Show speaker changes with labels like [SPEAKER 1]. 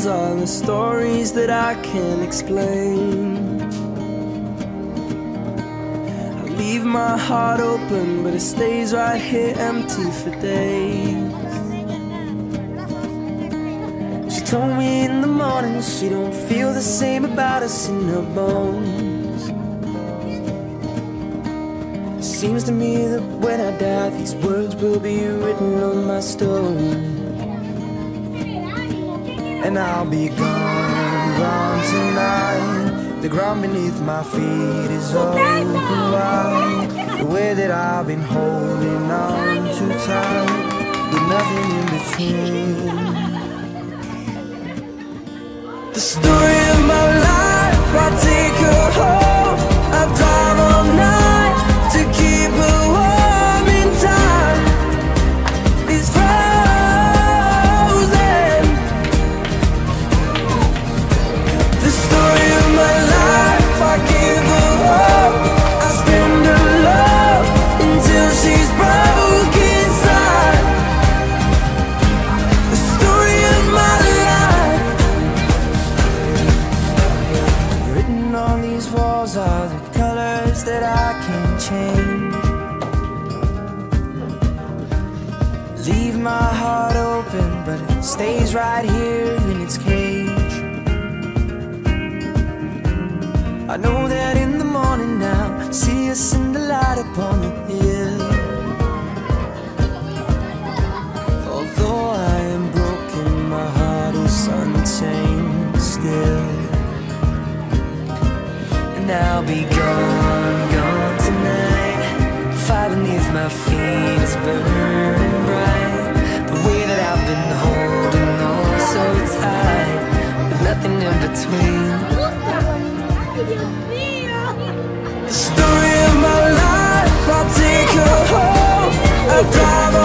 [SPEAKER 1] walls are the stories that I can't explain. I leave my heart open, but it stays right here empty for days. She told me in the morning she don't feel the same about us in her bones. Seems to me that when I die, these words will be written on my stone. And I'll be gone, gone tonight. The ground beneath my feet is open wide. The way that I've been holding on too tight, with nothing in between. The story of my life, I take her home. I drive all night to keep her warm in time. It's frozen. The story of my life, I give her up. I spend her love until she's broke inside. The story of my life, written on these walls are the colors that I can't change. Leave my heart open, but it stays right here in its cage. I know that in the morning now, see us in the light upon the hill. Although I am broken, my heart is unchained still. And I'll be gone, gone tonight. Fire beneath my feet is burning bright. The way that I've been holding on so tight, with nothing in between. The story of my life, I'll take her home. I drive